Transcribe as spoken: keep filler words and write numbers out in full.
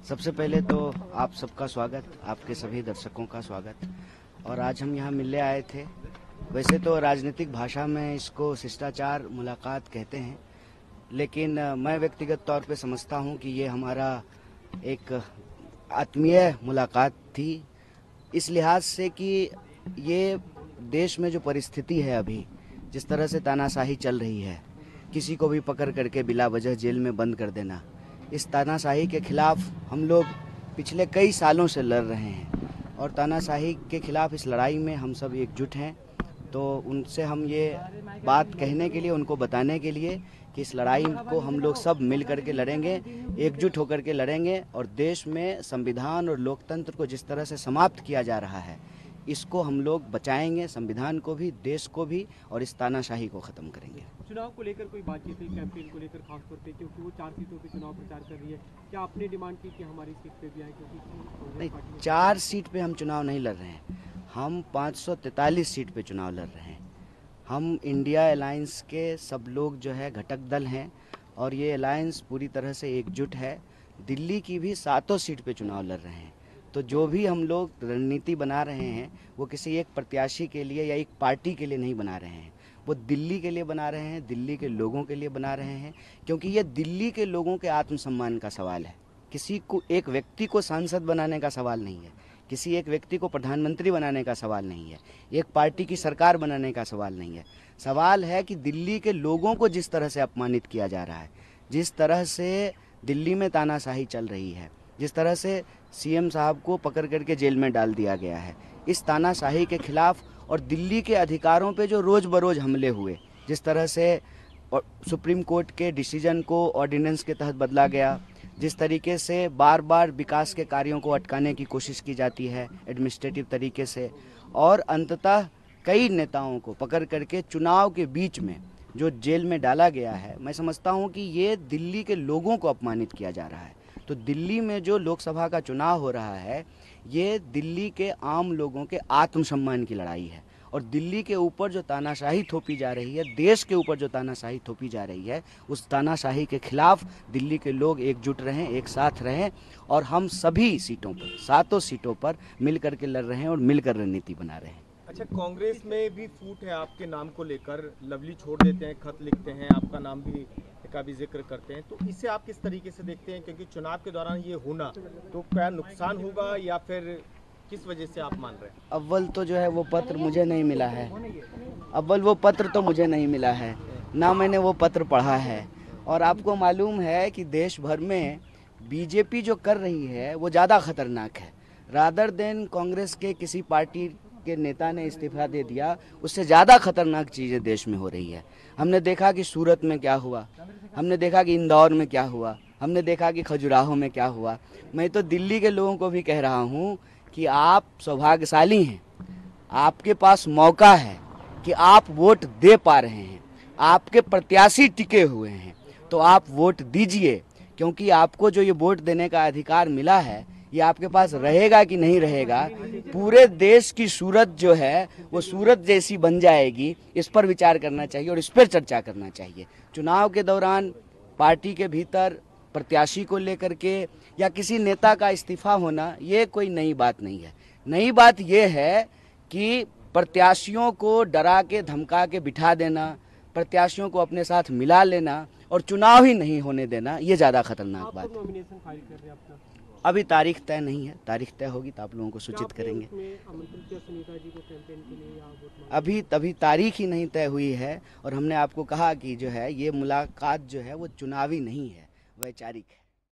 सबसे पहले तो आप सबका स्वागत, आपके सभी दर्शकों का स्वागत। और आज हम यहाँ मिलने आए थे। वैसे तो राजनीतिक भाषा में इसको शिष्टाचार मुलाकात कहते हैं, लेकिन मैं व्यक्तिगत तौर पे समझता हूँ कि ये हमारा एक आत्मीय मुलाकात थी, इस लिहाज से कि ये देश में जो परिस्थिति है अभी, जिस तरह से तानाशाही चल रही है, किसी को भी पकड़ करके बिला वजह जेल में बंद कर देना, इस तानाशाही के खिलाफ हम लोग पिछले कई सालों से लड़ रहे हैं और तानाशाही के खिलाफ इस लड़ाई में हम सब एकजुट हैं। तो उनसे हम ये बात कहने के लिए, उनको बताने के लिए कि इस लड़ाई को हम लोग सब मिल कर के लड़ेंगे, एकजुट होकर के लड़ेंगे और देश में संविधान और लोकतंत्र को जिस तरह से समाप्त किया जा रहा है, इसको हम लोग बचाएंगे, संविधान को भी, देश को भी, और इस तानाशाही को ख़त्म करेंगे। चुनाव को लेकर कोई बातचीत हुई, कैंपेन को लेकर खासतौर पे, क्योंकि वो चार सीटों पे चुनाव प्रचार कर रही है, क्या आपने डिमांड की कि हमारी सीट पे भी आए? क्योंकि नहीं, चार सीट पे हम चुनाव नहीं लड़ रहे हैं, हम पाँच सौ तैंतालीस सीट पे चुनाव लड़ रहे हैं। हम इंडिया अलायंस के सब लोग जो है घटक दल हैं और ये अलायंस पूरी तरह से एकजुट है। दिल्ली की भी सातों सीट पे चुनाव लड़ रहे हैं। तो जो भी हम लोग रणनीति बना रहे हैं वो किसी एक प्रत्याशी के लिए या एक पार्टी के लिए नहीं बना रहे हैं, वो दिल्ली के लिए बना रहे हैं, दिल्ली के लोगों के लिए बना रहे हैं, क्योंकि ये दिल्ली के लोगों के आत्मसम्मान का सवाल है। किसी को, एक व्यक्ति को सांसद बनाने का सवाल नहीं है, किसी एक व्यक्ति को प्रधानमंत्री बनाने का सवाल नहीं है, एक पार्टी की सरकार बनाने का सवाल नहीं है। सवाल है कि दिल्ली के लोगों को जिस तरह से अपमानित किया जा रहा है, जिस तरह से दिल्ली में तानाशाही चल रही है, जिस तरह से सीएम साहब को पकड़ करके जेल में डाल दिया गया है, इस तानाशाही के खिलाफ और दिल्ली के अधिकारों पे जो रोज़ बरोज़ हमले हुए, जिस तरह से सुप्रीम कोर्ट के डिसीजन को ऑर्डिनेंस के तहत बदला गया, जिस तरीके से बार बार विकास के कार्यों को अटकाने की कोशिश की जाती है एडमिनिस्ट्रेटिव तरीके से, और अंततः कई नेताओं को पकड़ करके चुनाव के बीच में जो जेल में डाला गया है, मैं समझता हूं कि ये दिल्ली के लोगों को अपमानित किया जा रहा है। तो दिल्ली में जो लोकसभा का चुनाव हो रहा है, ये दिल्ली के आम लोगों के आत्मसम्मान की लड़ाई है और दिल्ली के ऊपर जो तानाशाही थोपी जा रही है, देश के ऊपर जो तानाशाही थोपी जा रही है, उस तानाशाही के खिलाफ दिल्ली के लोग एकजुट रहें, एक साथ रहें और हम सभी सीटों पर, सातों सीटों पर मिल कर के लड़ रहे हैं और मिलकर रणनीति बना रहे हैं। अच्छा, कांग्रेस में भी फूट है आपके नाम को लेकर, लवली छोड़ देते हैं, खत लिखते हैं, आपका नाम भी का भी जिक्र करते हैं, तो इसे आप किस तरीके से देखते हैं? क्योंकि चुनाव के दौरान ये होना तो क्या नुकसान होगा या फिर किस वजह से आप मान रहे हैं? अव्वल तो जो है वो पत्र मुझे नहीं मिला है, अव्वल वो पत्र तो मुझे नहीं मिला है, ना मैंने वो पत्र पढ़ा है। और आपको मालूम है कि देश भर में बीजेपी जो कर रही है वो ज़्यादा खतरनाक है। रादर देन कांग्रेस के किसी पार्टी के नेता ने इस्तीफा दे दिया, उससे ज़्यादा खतरनाक चीज़ें देश में हो रही है। हमने देखा कि सूरत में क्या हुआ, हमने देखा कि इंदौर में क्या हुआ, हमने देखा कि खजुराहो में क्या हुआ। मैं तो दिल्ली के लोगों को भी कह रहा हूँ कि आप सौभाग्यशाली हैं, आपके पास मौका है कि आप वोट दे पा रहे हैं, आपके प्रत्याशी टिके हुए हैं, तो आप वोट दीजिए, क्योंकि आपको जो ये वोट देने का अधिकार मिला है ये आपके पास रहेगा कि नहीं रहेगा, पूरे देश की सूरत जो है वो सूरत जैसी बन जाएगी, इस पर विचार करना चाहिए और इस पर चर्चा करना चाहिए। चुनाव के दौरान पार्टी के भीतर प्रत्याशी को लेकर के या किसी नेता का इस्तीफा होना ये कोई नई बात नहीं है। नई बात ये है कि प्रत्याशियों को डरा के धमका के बिठा देना, प्रत्याशियों को अपने साथ मिला लेना और चुनाव ही नहीं होने देना, ये ज़्यादा खतरनाक बात है। नॉमिनेशन फाइल कर रहे हैं अपना? अभी तारीख तय नहीं है, तारीख तय होगी तो आप लोगों को सूचित करेंगे। अभी तभी तारीख ही नहीं तय हुई है और हमने आपको कहा कि जो है ये मुलाकात जो है वो चुनावी नहीं है, वैचारिक है।